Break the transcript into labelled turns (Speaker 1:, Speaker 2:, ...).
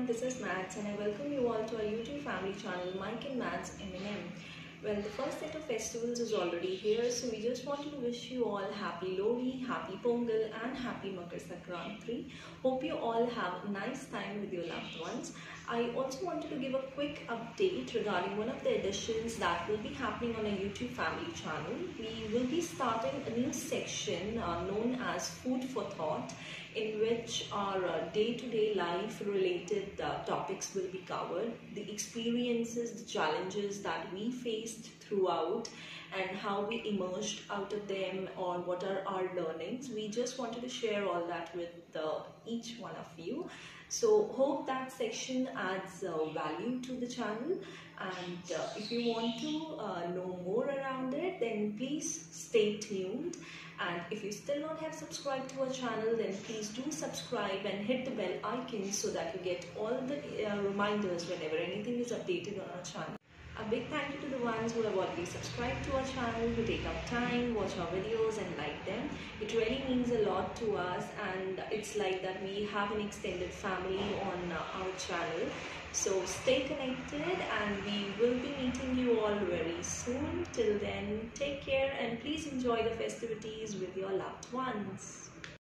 Speaker 1: everyone, this is Maths and I welcome you all to our YouTube family channel Mike and Maths M&M. Well, the first set of festivals is already here, so we just wanted to wish you all happy Lohri, happy Pongal and happy Makar Sankranti. Hope you all have a nice time with your loved ones. I also wanted to give a quick update regarding one of the additions that will be happening on our YouTube family channel. We will be starting a new section known as Food for Thought, in which our day-to-day life related topics will be covered, the experiences, the challenges that we faced throughout and how we emerged out of them, or what are our learnings. We just wanted to share all that with each one of you. So hope that section adds value to the channel, and if you want to know more around it, then please stay tuned. And if you still not have subscribed to our channel, then please do subscribe and hit the bell icon so that you get all the reminders whenever anything is updated on our channel. A big thank you to the ones who have already subscribed to our channel, who take up time, watch our videos and like them. It really means a lot to us, and it's like that we have an extended family on our channel. So stay connected and we will be meeting you all very soon. Till then, take care and please enjoy the festivities with your loved ones.